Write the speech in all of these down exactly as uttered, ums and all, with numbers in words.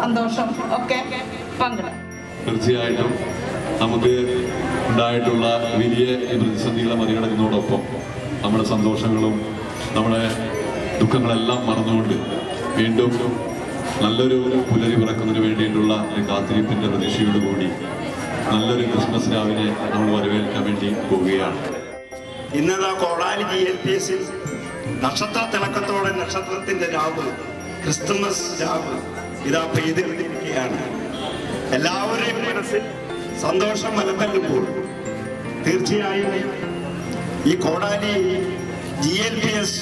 സന്തോഷം ഒക്കെ പങ്കിടാം. തീർച്ചയായിട്ടും നമുക്ക് ഉണ്ടായിട്ടുള്ള വലിയ പ്രതിസന്ധികളെ മറികടക്കുന്നതോടൊപ്പം നമ്മുടെ സന്തോഷങ്ങളും നമ്മുടെ ദുഃഖങ്ങളെല്ലാം മറന്നുകൊണ്ട് വീണ്ടും നല്ലൊരു പുലരി പിറക്കുന്നതിന് വേണ്ടിയിട്ടുള്ള ഒരു കാത്തിരിപ്പിൻ്റെ പ്രതീക്ഷയോടുകൂടി നല്ലൊരു ക്രിസ്മസ് രാവിനെ നമ്മൾ വരവേൽക്കാൻ വേണ്ടി പോവുകയാണ്. ഇന്നതാ കോടാലി ജി എൽ പി എസിൽ നക്ഷത്ര തിളക്കത്തോടെ നക്ഷത്രത്തിന്റെ രാവ്, ക്രിസ്തുമസ് രാവ് ഇതാ പെയ്തിരിക്കുകയാണ്. എല്ലാവരുടെയും മനസ്സിൽ സന്തോഷം അലതല്ലുമ്പോൾ തീർച്ചയായും ഈ കോടാലി ജി എൽ പി എസ്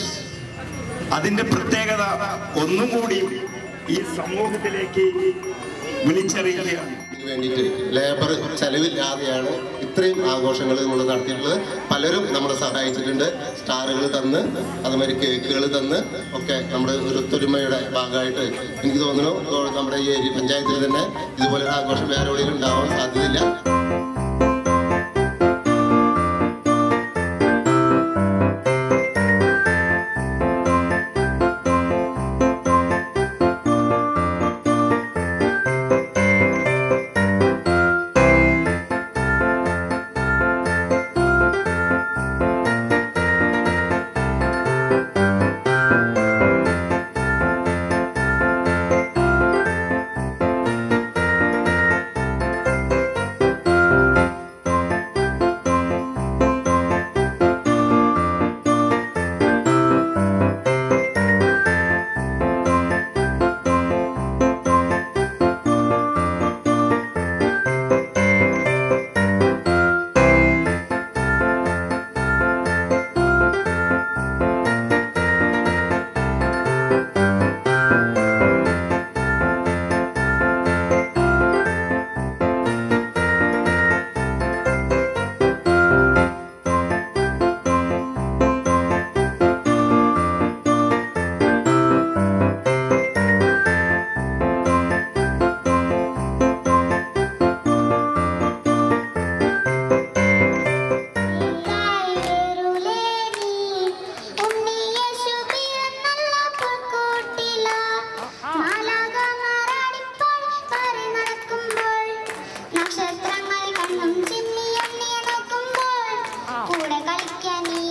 അതിന്റെ പ്രത്യേകത ഒന്നും കൂടി ഈ സമൂഹത്തിലേക്ക് വിളിച്ചറിയുകയാണ്. വേണ്ടിയിട്ട് ലേബർ ചെലവില്ലാതെയാണ് ഇത്രയും ആഘോഷങ്ങൾ നമ്മൾ നടത്തിയിട്ടുള്ളത്. പലരും നമ്മളെ സഹായിച്ചിട്ടുണ്ട്, സ്റ്റാറുകൾ തന്ന് അതുമാതിരി കേക്കുകൾ തന്ന് ഒക്കെ നമ്മുടെ ഒരു ഒത്തൊരുമയുടെ ഭാഗമായിട്ട് എനിക്ക് തോന്നുന്നു നമ്മുടെ ഈ ഏരിയ പഞ്ചായത്തിൽ തന്നെ ഇതുപോലെ ആഘോഷം വേറെ എവിടെയും ഉണ്ടാവാൻ സാധ്യതയില്ല.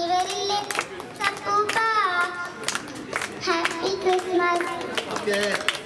Happy Christmas. Okay.